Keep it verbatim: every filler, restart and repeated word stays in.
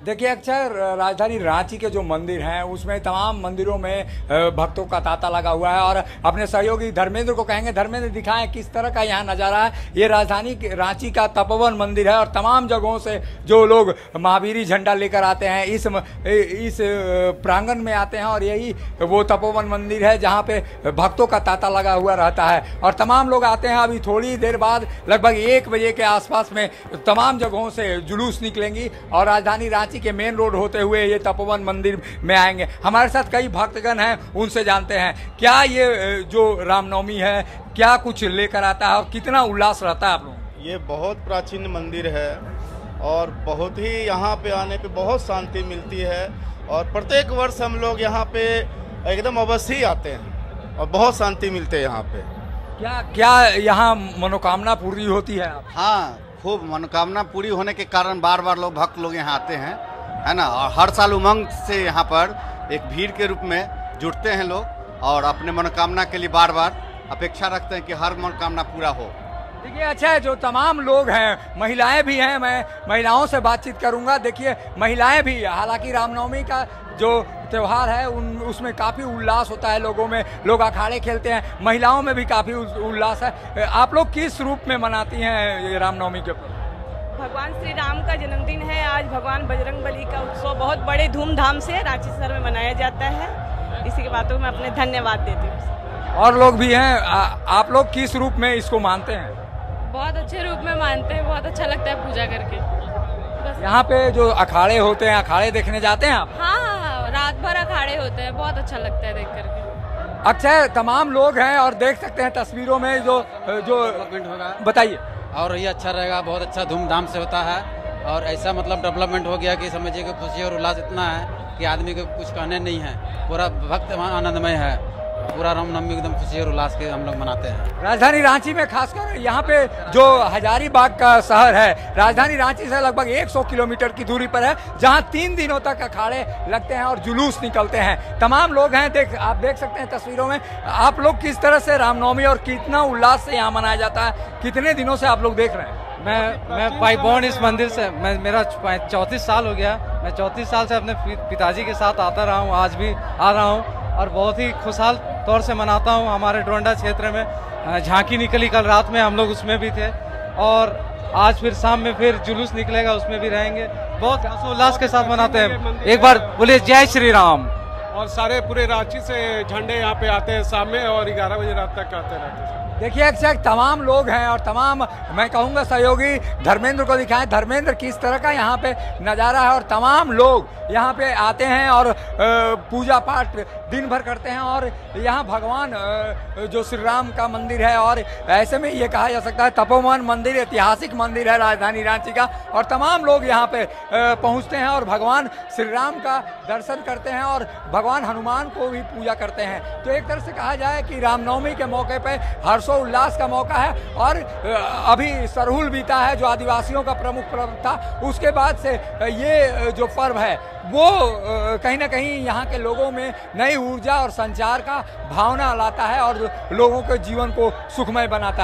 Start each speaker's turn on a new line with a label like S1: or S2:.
S1: देखिए अक्सर राजधानी रांची के जो मंदिर हैं उसमें तमाम मंदिरों में भक्तों का तांता लगा हुआ है और अपने सहयोगी धर्मेंद्र को कहेंगे, धर्मेंद्र दिखाएं किस तरह का यहाँ नज़ारा है। ये राजधानी रांची का तपोवन मंदिर है और तमाम जगहों से जो लोग महावीरी झंडा लेकर आते हैं इस इस प्रांगण में आते हैं और यही वो तपोवन मंदिर है जहाँ पे भक्तों का तांता लगा हुआ रहता है और तमाम लोग आते हैं। अभी थोड़ी देर बाद लगभग एक बजे के आसपास में तमाम जगहों से जुलूस निकलेंगी और राजधानी रांची के मेन रोड होते हुए ये तपोवन मंदिर में आएंगे। हमारे साथ कई भक्तगण हैं, उनसे जानते हैं क्या ये जो रामनवमी है क्या कुछ लेकर आता है और कितना उल्लास रहता है आप लोग।
S2: ये बहुत प्राचीन मंदिर है और बहुत ही यहाँ पे आने पे बहुत शांति मिलती है और प्रत्येक वर्ष हम लोग यहाँ पे एकदम अवश्य ही आते हैं और बहुत शांति मिलते है यहाँ पे।
S1: क्या क्या यहाँ मनोकामना पूरी होती है आप?
S3: हाँ, खूब मनोकामना पूरी होने के कारण बार बार लोग भक्त लोग यहाँ आते हैं, है ना। और हर साल उमंग से यहाँ पर एक भीड़ के रूप में जुटते हैं लोग और अपने मनोकामना के लिए बार बार अपेक्षा रखते हैं कि हर मनोकामना पूरा हो।
S1: देखिए अच्छा है, जो तमाम लोग हैं, महिलाएं भी हैं, मैं महिलाओं से बातचीत करूंगा। देखिए महिलाएं भी, हालांकि रामनवमी का जो त्योहार है उन उसमें काफ़ी उल्लास होता है, लोगों में लोग अखाड़े खेलते हैं, महिलाओं में भी काफ़ी उल्लास है। आप लोग किस रूप में मनाती हैं ये रामनवमी के?
S4: भगवान श्री राम का जन्मदिन है आज। भगवान बजरंगबली का उत्सव बहुत बड़े धूमधाम से रांची शहर में मनाया जाता है। इसी के बातों में अपने धन्यवाद देती हूँ।
S1: और लोग भी हैं, आ, आप लोग किस रूप में इसको मानते हैं?
S5: बहुत अच्छे रूप में मानते हैं, बहुत अच्छा लगता है पूजा करके। बस
S1: यहाँ पे जो अखाड़े होते हैं, अखाड़े देखने जाते हैं आप?
S5: हाँ, रात भर अखाड़े होते हैं, बहुत अच्छा लगता है देख करके।
S1: अक्सर तमाम लोग हैं और देख सकते हैं तस्वीरों में जो जो बताइए।
S6: और ये अच्छा रहेगा, बहुत अच्छा धूमधाम से होता है और ऐसा मतलब डेवलपमेंट हो गया कि समझिए कि खुशी और उल्लास इतना है कि आदमी को कुछ कहने नहीं है। पूरा भक्त आनंदमय है, पूरा रामनवमी एकदम खुशी और उल्लास के हम लोग मनाते हैं।
S1: राजधानी रांची में खासकर यहाँ पे जो हजारीबाग का शहर है, राजधानी रांची से लगभग सौ किलोमीटर की दूरी पर है, जहाँ तीन दिनों तक अखाड़े लगते हैं और जुलूस निकलते हैं। तमाम लोग हैं, देख आप देख सकते हैं तस्वीरों में। आप लोग किस तरह से रामनवमी और कितना उल्लास से यहाँ मनाया जाता है, कितने दिनों से आप लोग देख रहे हैं?
S7: मैं मैं बाई बॉर्न इस मंदिर से, मैं मेरा चौंतीस साल हो गया। मैं चौंतीस साल से अपने पिताजी के साथ आता रहा हूँ, आज भी आ रहा हूँ और बहुत ही खुशहाल तौर से मनाता हूँ। हमारे डोरंडा क्षेत्र में झांकी निकली कल रात में, हम लोग उसमें भी थे और आज फिर शाम में फिर जुलूस निकलेगा, उसमें भी रहेंगे। बहुत हर्षोल्लास के साथ मनाते हैं। एक बार बोलिए जय श्री राम।
S8: और सारे पूरे रांची से झंडे यहाँ पे आते हैं शाम में और ग्यारह बजे रात तक आते रहते हैं।
S1: देखिए अक्सर तमाम लोग हैं और तमाम, मैं कहूँगा सहयोगी धर्मेंद्र को दिखाएं, धर्मेंद्र किस तरह का यहाँ पे नज़ारा है और तमाम लोग यहाँ पे आते हैं और पूजा पाठ दिन भर करते हैं और यहाँ भगवान जो श्री राम का मंदिर है और ऐसे में ये कहा जा सकता है तपोवन मंदिर ऐतिहासिक मंदिर है राजधानी रांची का और तमाम लोग यहाँ पे पहुँचते हैं और भगवान श्री राम का दर्शन करते हैं और भगवान हनुमान को भी पूजा करते हैं। तो एक तरह से कहा जाए कि रामनवमी के मौके पर हर्षोल्लास का मौका है और अभी सरहुल बीता है जो आदिवासियों का प्रमुख पर्व था, उसके बाद से ये जो पर्व है वो कहीं ना कहीं यहाँ के लोगों में नई ऊर्जा और संचार का भावना लाता है और लोगों के जीवन को सुखमय बनाता है।